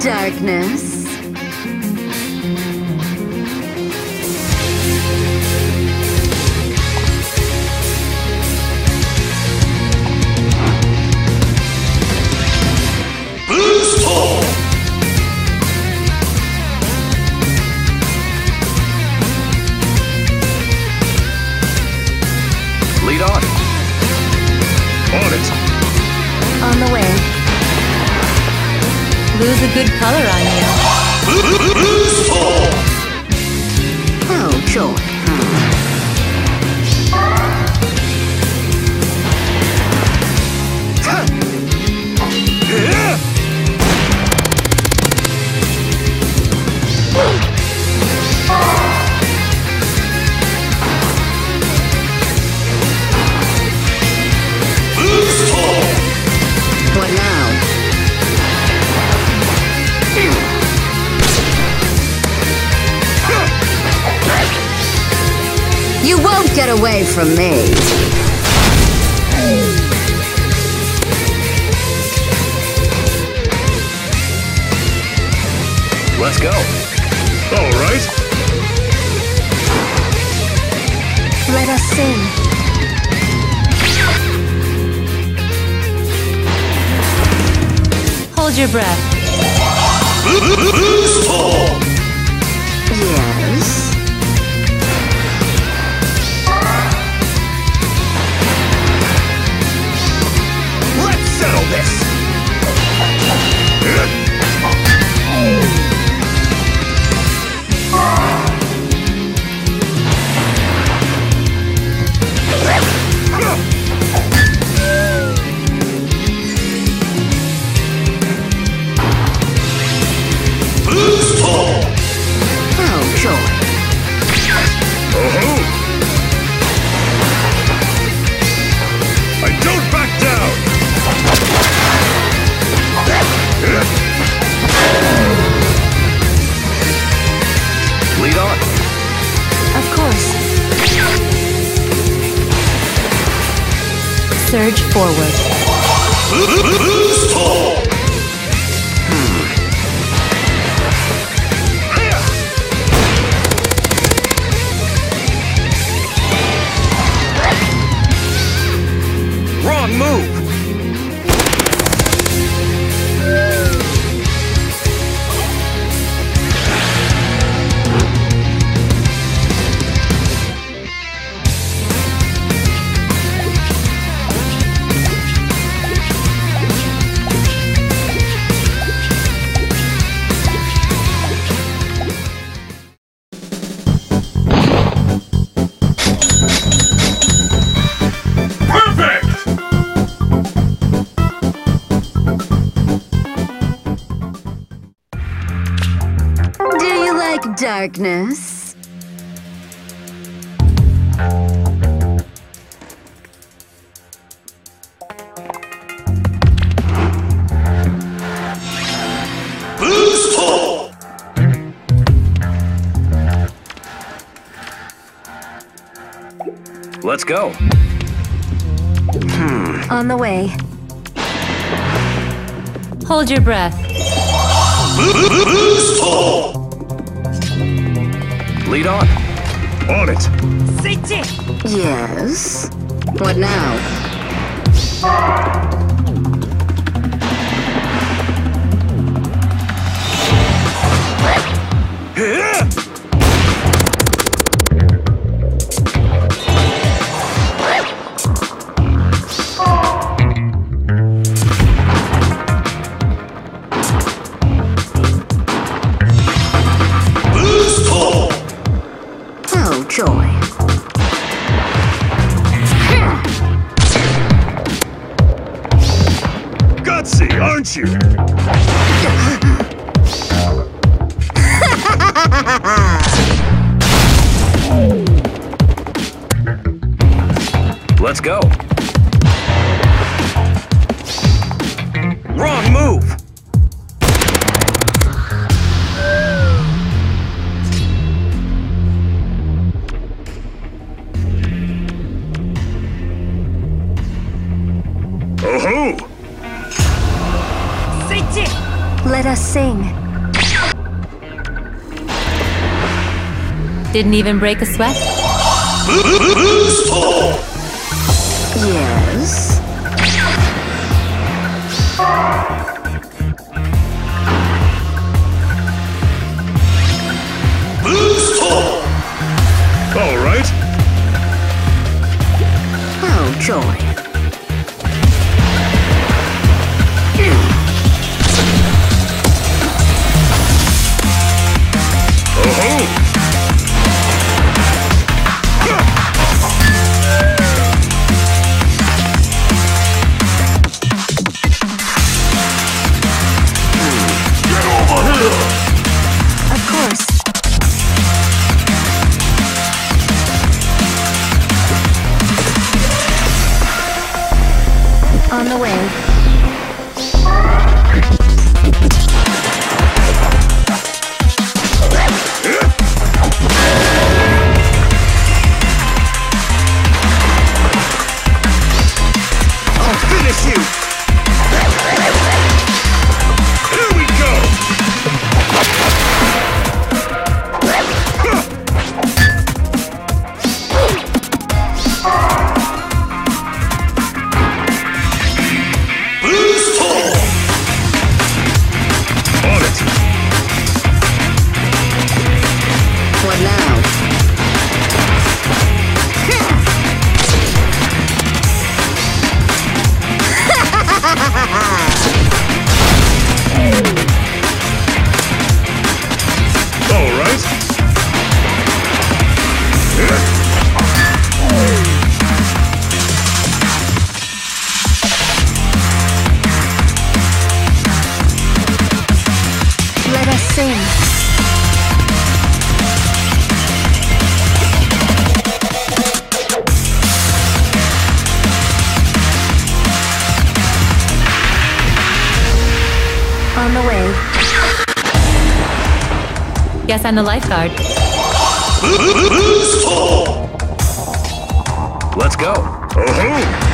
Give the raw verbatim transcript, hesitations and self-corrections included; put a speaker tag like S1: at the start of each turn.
S1: darkness?
S2: Lead on. On it.
S1: On the way.
S3: Lose a good color on you.
S1: Oh, joy. What now? You won't get away from me.
S2: Let's go. All right.
S1: Let us sing.
S3: Hold your breath.
S1: Yes.
S2: Let's settle this.
S1: Oh, joy.
S2: Oh-ho! I don't back down! Lead on.
S3: Of course. Surge forward.
S2: Wrong move!
S1: Do you like darkness?
S2: Let's go.
S1: On the way.
S3: Hold your breath.
S2: Lead on. On it.
S1: Yes. What now? Oh, joy.
S2: Gutsy, aren't you? Let's go. Wrong move. Oh-ho!
S1: Let us sing.
S3: Didn't even break a sweat?
S1: Yes.
S2: All right.
S1: Oh, joy.
S2: Oh-ho! Get over here!
S1: Of course. On the way.
S2: I'll finish you! Here we go! On it!
S1: What now?
S2: All right.
S1: Let us sing. On the way.
S3: Guess I'm the lifeguard.
S2: Let's go. Oh-ho!